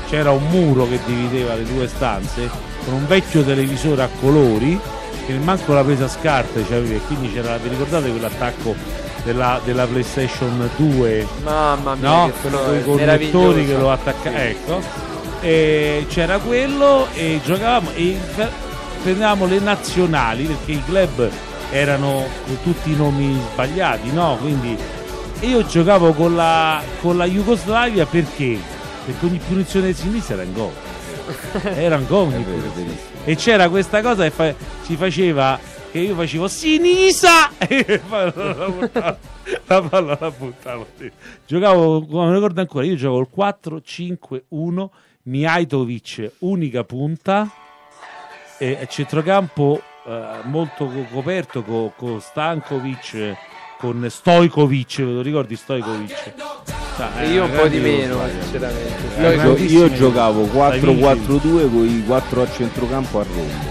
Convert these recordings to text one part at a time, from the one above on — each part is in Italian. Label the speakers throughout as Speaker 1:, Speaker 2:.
Speaker 1: c'era un muro che divideva le due stanze con un vecchio televisore a colori che manco la presa a scarpe c'aveva, e quindi c'era, vi ricordate quell'attacco della PlayStation 2?
Speaker 2: Mamma mia,
Speaker 1: no?
Speaker 2: che
Speaker 1: Con i connettori che lo attaccavano, sì. Ecco, e c'era quello e giocavamo e prendevamo le nazionali perché i club erano con tutti i nomi sbagliati, no? Quindi io giocavo con la Jugoslavia perché ogni punizione di sinistra era in gol. Era un gol ogni punizione. E c'era questa cosa che si faceva, che io facevo sinistra e la palla la buttavo. Giocavo, come ricordo ancora, io giocavo il 4-5-1, Mijatovic unica punta e centrocampo molto coperto con Stankovic, con Stojkovic, ve lo ricordi Stojkovic?
Speaker 2: Io un po' di meno, sinceramente.
Speaker 3: Io giocavo 4-4-2 con i 4 a centrocampo a rombo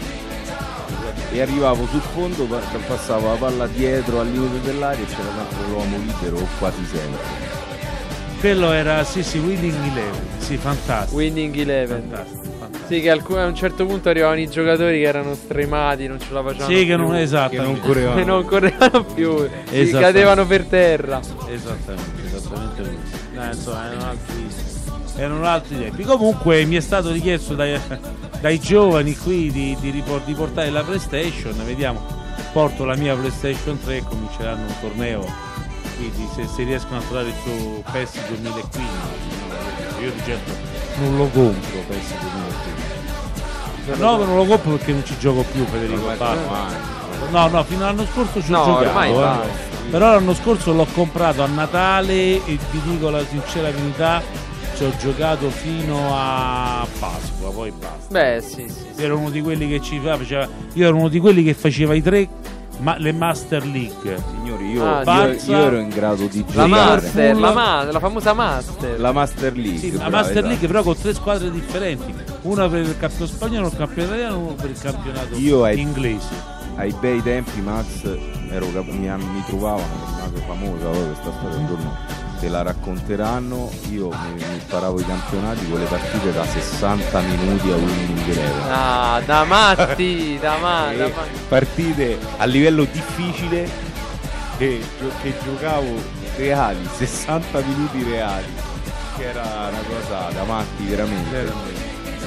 Speaker 3: e arrivavo sul fondo, passavo la palla dietro al limite dell'area e c'era sempre l'uomo libero o quasi sempre.
Speaker 1: Quello era Winning Eleven, sì, fantastico.
Speaker 2: Winning Eleven. Fantastico. Sì, che a un certo punto arrivavano i giocatori che erano stremati, non ce la facevano
Speaker 1: più.
Speaker 2: Che non correvano più, si cadevano per terra.
Speaker 1: Esattamente così. Insomma, erano altri tempi. Comunque mi è stato richiesto dai giovani qui di portare la PlayStation, vediamo. Porto la mia PlayStation 3, cominceranno un torneo. Quindi se riescono a trovare il suo PES 2015, io di certo non lo compro PES 2015. No, non lo compro perché non ci gioco più, Federico. No, fino all'anno scorso ci ho giocato. Però l'anno scorso l'ho comprato a Natale e vi dico la sincera verità, ci ho giocato fino a Pasqua, poi basta.
Speaker 2: Beh, sì.
Speaker 1: Ero uno di quelli che io ero uno di quelli che faceva i 3. Ma le Master League,
Speaker 3: signori, io ero in grado di
Speaker 2: giocare la famosa Master.
Speaker 3: La Master League.
Speaker 1: Sì, la Master League però con 3 squadre differenti, una per il campionato spagnolo, il campionato italiano, uno per il campionato inglese.
Speaker 3: Ai bei tempi, Max, mi trovavano una famosa questa storia intorno. Te la racconteranno. Io mi sparavo i campionati con le partite da 60 minuti a Winning Eleven.
Speaker 2: Da matti,
Speaker 3: partite a livello difficile che giocavo reali, 60 minuti reali, che era una cosa da matti veramente.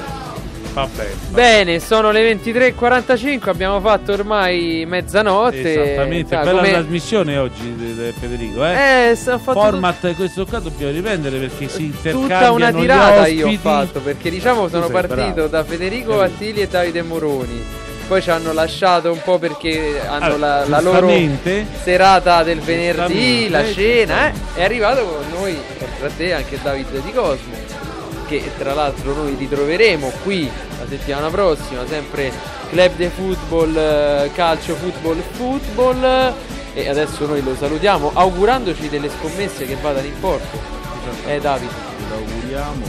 Speaker 2: Bene, sono le 23:45, abbiamo fatto ormai mezzanotte.
Speaker 1: Esattamente, bella trasmissione oggi, Federico. Format questo qua dobbiamo riprendere perché si intercambiano
Speaker 2: tutta una tirata
Speaker 1: gli
Speaker 2: io ho fatto, perché diciamo sono partito da Federico Attili e Davide Moroni. Poi ci hanno lasciato un po' perché hanno la loro serata del venerdì, la cena. È arrivato con noi, tra te anche Davide Di Cosmo, che tra l'altro noi ritroveremo qui la settimana prossima, sempre Club de Football, calcio, football, e adesso noi lo salutiamo augurandoci delle scommesse che vadano in porto. Davide,
Speaker 3: lo auguriamo,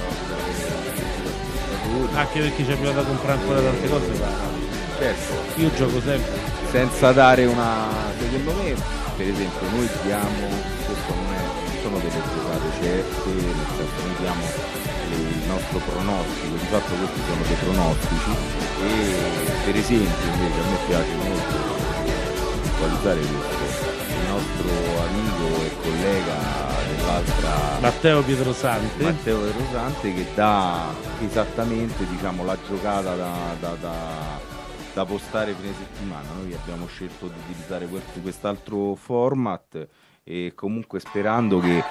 Speaker 1: anche perché ci abbiamo da comprare ancora tante cose.
Speaker 3: Certo,
Speaker 1: io gioco sempre
Speaker 3: senza dare secondo me, per esempio, noi diamo, questo non sono delle giocate certe, nel senso noi diamo il nostro pronostico, di fatto questi sono dei pronostici, e per esempio invece a me piace molto visualizzare questo, il nostro amico e collega dell'altra
Speaker 1: Matteo Pietrosante
Speaker 3: che dà esattamente, diciamo, la giocata da postare fine settimana. Noi abbiamo scelto di utilizzare quest'altro format, e comunque sperando che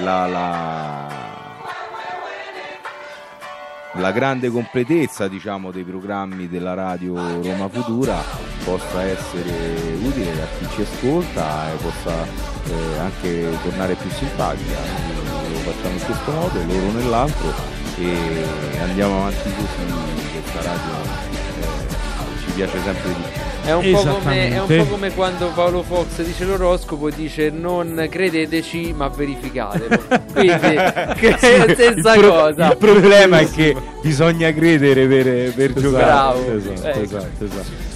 Speaker 3: la grande completezza, diciamo, dei programmi della radio Roma Futura possa essere utile a chi ci ascolta e possa anche tornare più simpatica. Noi lo facciamo in questo modo, loro nell'altro, e andiamo avanti così. Questa radio ci piace sempre di più.
Speaker 2: È un po' come quando Paolo Fox dice l'oroscopo, dice non credeteci ma verificatelo. Quindi è la stessa cosa.
Speaker 3: Il problema è che bisogna credere per giocare.
Speaker 2: Bravo.
Speaker 3: Esatto.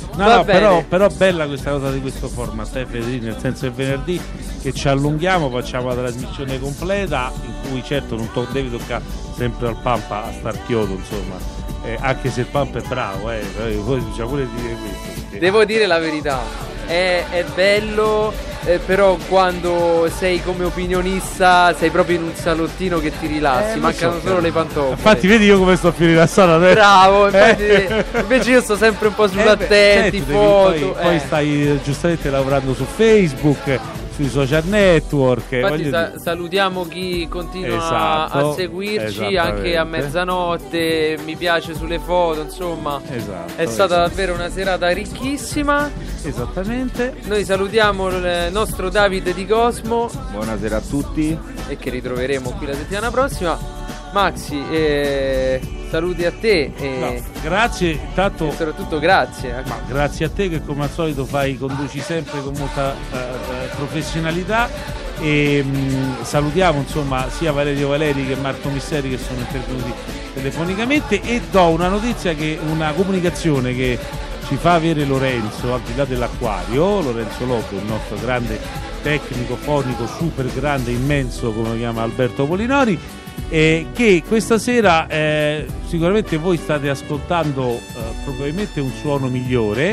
Speaker 1: No, però bella questa cosa di questo format, Federico, nel senso che venerdì che ci allunghiamo facciamo la trasmissione completa, in cui certo non devi toccare sempre al Pampa a star chiodo, insomma, anche se il Pampa è bravo, poi bisogna pure dire questo. Perché...
Speaker 2: Devo dire la verità, è bello, però quando sei come opinionista sei proprio in un salottino che ti rilassi, mancano solo le pantofole.
Speaker 1: Infatti vedi io come sto più rilassato adesso.
Speaker 2: Bravo, invece io sto sempre un po' sull'attenti,
Speaker 1: certo,
Speaker 2: foto.
Speaker 1: Poi stai giustamente lavorando su Facebook, sui social network.
Speaker 2: Infatti salutiamo chi continua a seguirci anche a mezzanotte, mi piace sulle foto, insomma. È stata davvero una serata ricchissima.
Speaker 1: Esattamente.
Speaker 2: Noi salutiamo il nostro David di Cosmo.
Speaker 3: Buonasera a tutti.
Speaker 2: E che ritroveremo qui la settimana prossima. Maxi, saluti a te.
Speaker 1: Grazie, intanto.
Speaker 2: E soprattutto grazie.
Speaker 1: Grazie a te che come al solito conduci sempre con molta professionalità. E salutiamo insomma sia Valerio Valeri che Marco Misseri che sono intervenuti telefonicamente, e do una comunicazione che ci fa avere Lorenzo, al di là dell'acquario, Lorenzo Loppo, il nostro grande tecnico fonico, super grande, immenso, come lo chiama Alberto Polinori, che questa sera sicuramente voi state ascoltando probabilmente un suono migliore,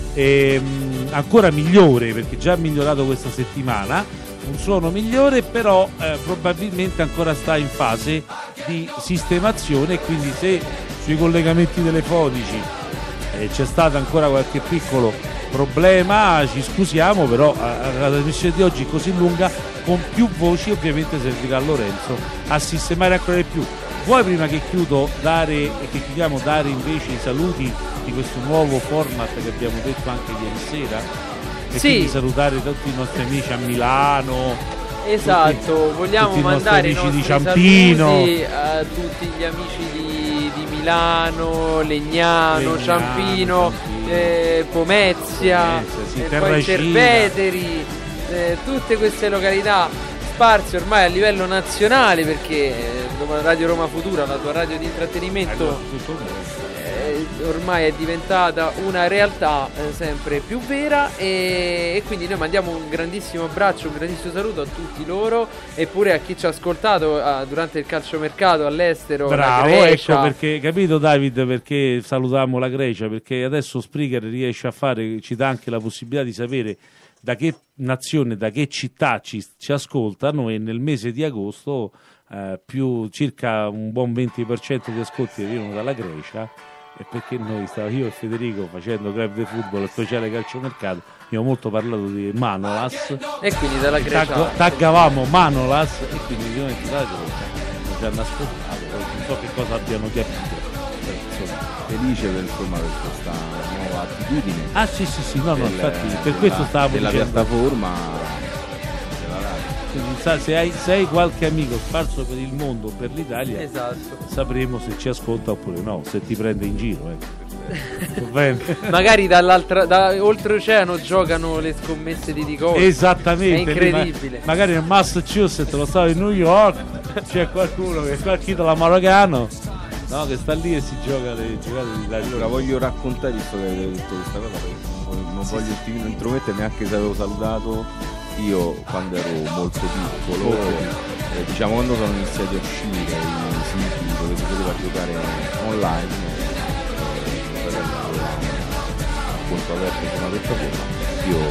Speaker 1: ancora migliore perché già migliorato questa settimana, un suono migliore, però probabilmente ancora sta in fase di sistemazione, e quindi se sui collegamenti telefonici c'è stato ancora qualche piccolo problema ci scusiamo, però la trasmissione di oggi così lunga con più voci ovviamente servirà a Lorenzo a sistemare ancora di più. Vuoi prima che chiudiamo dare invece i saluti di questo nuovo format che abbiamo detto anche ieri sera, e quindi salutare tutti i nostri amici a Milano.
Speaker 2: Esatto, vogliamo mandare i nostri saluti a tutti gli amici di Milano, Legnano, Ciampino, Pomezia, poi Cerveteri, tutte queste località sparse ormai a livello nazionale, perché Radio Roma Futura, la tua radio di intrattenimento, ormai è diventata una realtà sempre più vera, e quindi noi mandiamo un grandissimo abbraccio, un grandissimo saluto a tutti loro, e pure a chi ci ha ascoltato durante il calciomercato all'estero.
Speaker 1: Bravo, ecco perché, capito David, perché salutiamo la Grecia, perché adesso Spreaker riesce a ci dà anche la possibilità di sapere da che nazione, da che città ci ascoltano, e nel mese di agosto più circa un buon 20% di ascolti arrivano dalla Grecia. E perché io e Federico, facendo Club de Football speciale calciomercato, abbiamo molto parlato di Manolas,
Speaker 2: e quindi dalla Grecia
Speaker 1: taggavamo Manolas, e quindi ovviamente dalla Grecia ci hanno ascoltato, non so che cosa abbiano capito,
Speaker 3: felice per questa nuova attitudine.
Speaker 1: Sì, infatti per questo stavo
Speaker 3: della
Speaker 1: dicendo,
Speaker 3: piattaforma.
Speaker 1: quindi se hai qualche amico sparso per il mondo, per l'Italia, sapremo se ci ascolta oppure no, se ti prende in giro,
Speaker 2: magari oltreoceano giocano le scommesse di Dico.
Speaker 1: Esattamente,
Speaker 2: è incredibile.
Speaker 1: Magari nel Massachusetts, lo stato di New York, c'è qualcuno che qualche da marocano, no, che sta lì e si gioca le giocate d'Italia.
Speaker 3: Allora voglio raccontare, visto che hai detto questa cosa, non voglio intromettermi, anche se avevo salutato io quando ero molto piccolo, diciamo quando sono iniziati a uscire i siti dove si poteva giocare online, mio fratello aveva appunto aperto su una piattaforma, io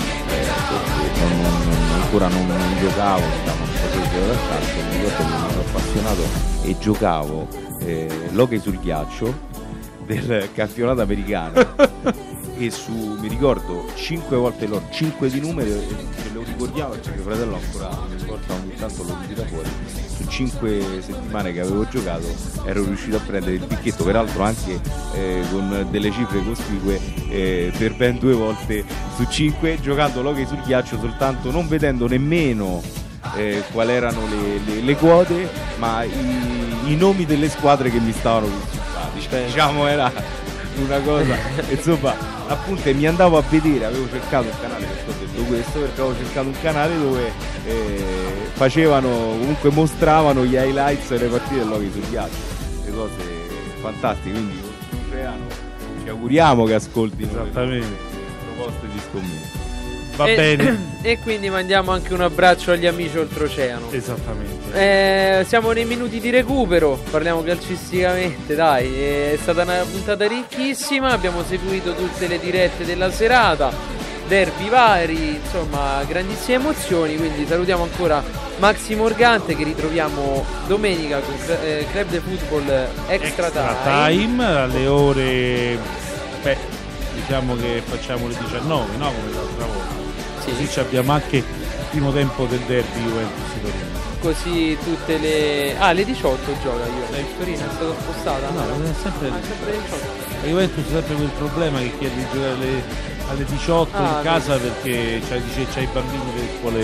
Speaker 3: ancora non giocavo, non potevo giocare a calcio, mi ricordo che mi ero appassionato e giocavo l'hockey sul ghiaccio del campionato americano. E mi ricordo 5 volte 5 di numeri, ce lo ricordiamo perché mio fratello ancora mi ricorda, ogni tanto lo tira fuori. Su 5 settimane che avevo giocato ero riuscito a prendere il picchetto, peraltro anche con delle cifre cospicue, per ben 2 volte su 5, giocando l'hockey sul ghiaccio, soltanto non vedendo nemmeno quali erano le quote, ma i nomi delle squadre che mi stavano più simpatici. Diciamo era una cosa, insomma, appunto, e mi andavo a vedere, avevo cercato un canale, perché ho detto questo, perché avevo cercato un canale dove comunque mostravano gli highlights e le partite dell'hockey sul ghiaccio, le cose fantastiche, quindi l'oceano ci auguriamo che ascoltino
Speaker 1: esattamente
Speaker 3: proposte di scommesse.
Speaker 1: Va bene.
Speaker 2: E quindi mandiamo anche un abbraccio agli amici oltreoceano.
Speaker 1: Esattamente.
Speaker 2: Siamo nei minuti di recupero, parliamo calcisticamente, dai. È stata una puntata ricchissima, abbiamo seguito tutte le dirette della serata, derby vari, insomma grandissime emozioni. Quindi salutiamo ancora Maxi Morgante, che ritroviamo domenica con Club de Football Extra Time
Speaker 1: alle ore, diciamo che facciamo le 19, no? Come l'altra volta.
Speaker 2: Sì.
Speaker 1: Così abbiamo anche il primo tempo del derby Juventus-Torino.
Speaker 2: Così tutte le... alle 18 gioca Juventus. Torino è stata spostata?
Speaker 1: No, è sempre
Speaker 2: alle 18.
Speaker 1: La Juventus ha sempre quel problema che chiede di giocare alle 18 in casa perché c'hai i bambini delle scuole,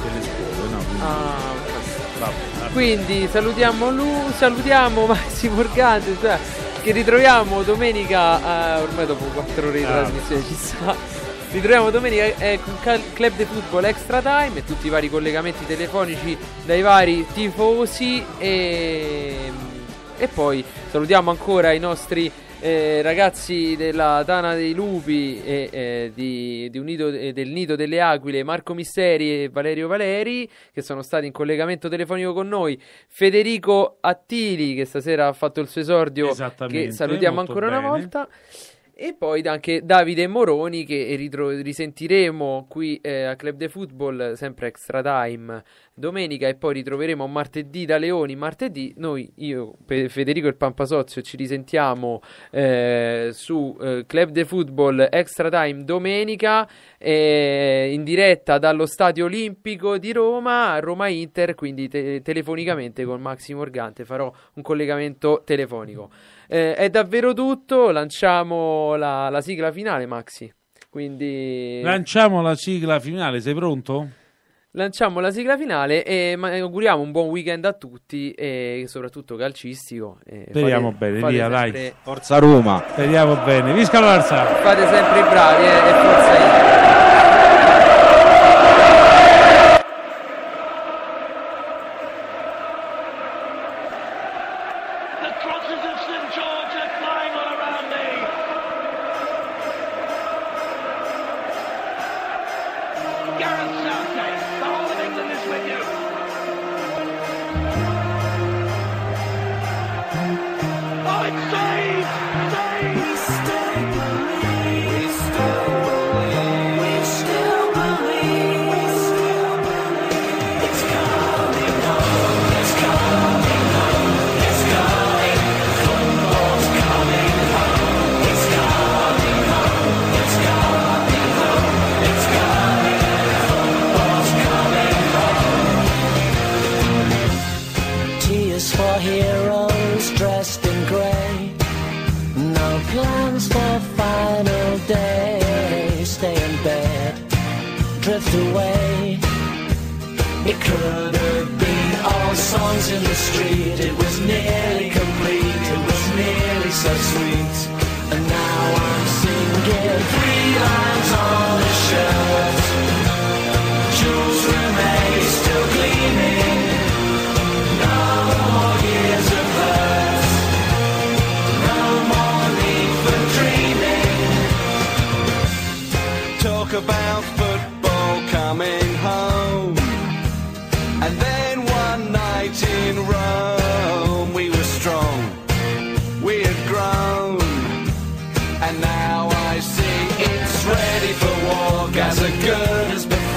Speaker 1: no?
Speaker 2: Quindi salutiamo Maxi Morgante, cioè, che ritroviamo domenica, ormai dopo 4 ore di trasmissione ci sta. Ritroviamo domenica con Club de Football Extra Time e tutti i vari collegamenti telefonici dai vari tifosi e poi salutiamo ancora i nostri ragazzi della Tana dei Lupi e del Nido delle Aquile, Marco Misteri e Valerio Valeri, che sono stati in collegamento telefonico con noi, Federico Attili, che stasera ha fatto il suo esordio, che salutiamo ancora una volta. E poi anche Davide Moroni, che risentiremo qui a Club de Football, sempre Extra Time, domenica, e poi ritroveremo martedì da Leoni. Martedì io, Federico il Pampasozio, ci risentiamo su Club de Football Extra Time domenica, in diretta dallo Stadio Olimpico di Roma, Roma Inter, quindi telefonicamente con Maxi Morgante farò un collegamento telefonico. È davvero tutto, lanciamo la sigla finale, Maxi. Quindi
Speaker 1: lanciamo la sigla finale, sei pronto?
Speaker 2: Lanciamo la sigla finale e auguriamo un buon weekend a tutti e soprattutto calcistico.
Speaker 1: Speriamo bene, via, dai.
Speaker 3: Forza Roma.
Speaker 1: Speriamo bene. Visca Barça.
Speaker 2: Fate sempre i bravi e forza Inter.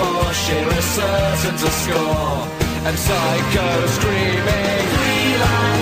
Speaker 4: Certain to score, and Psycho screaming 3 lines.